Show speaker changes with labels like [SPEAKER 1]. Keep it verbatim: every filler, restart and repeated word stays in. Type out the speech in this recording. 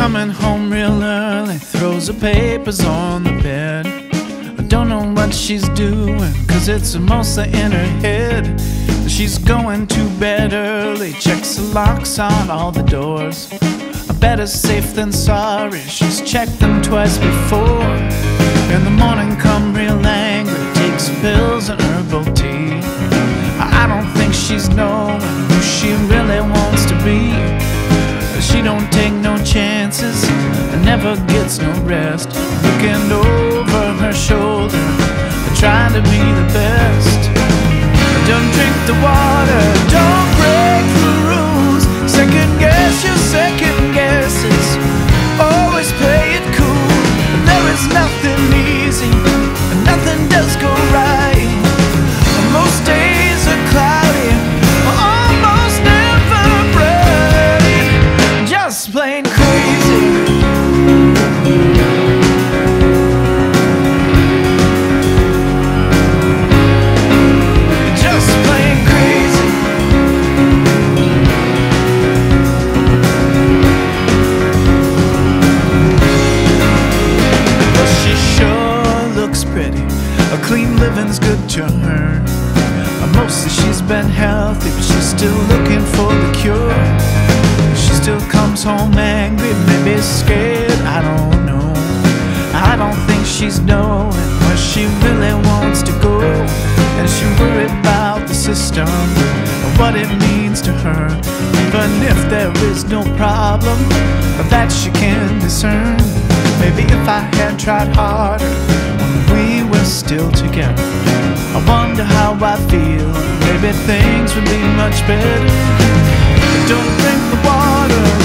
[SPEAKER 1] coming home real early, throws her papers on the bed. I don't know what she's doing, cause it's mostly in her head. She's going to bed early, checks the locks on all the doors. Better safe than sorry, she's checked them twice before. In the morning come real angry, takes pills and herbal tea. I don't think she's knowing who she really wants to be. She don't take no chances and never gets no rest, looking over her shoulder, trying to be the best. Don't drink the water, don't break the rules, second guess your second guesses, always play it cool. There is nothing easy, and nothing does go right. Most days are cloudy, almost never bright. Just plain crazy. Clean living's good to her. Mostly she's been healthy, but she's still looking for the cure. She still comes home angry, maybe scared, I don't know. I don't think she's knowing where she really wants to go. And she worried about the system and what it means to her, even if there is no problem that she can discern. Maybe if I had tried harder when we were still together, I wonder how I feel. Maybe things would be much better. But don't drink the water,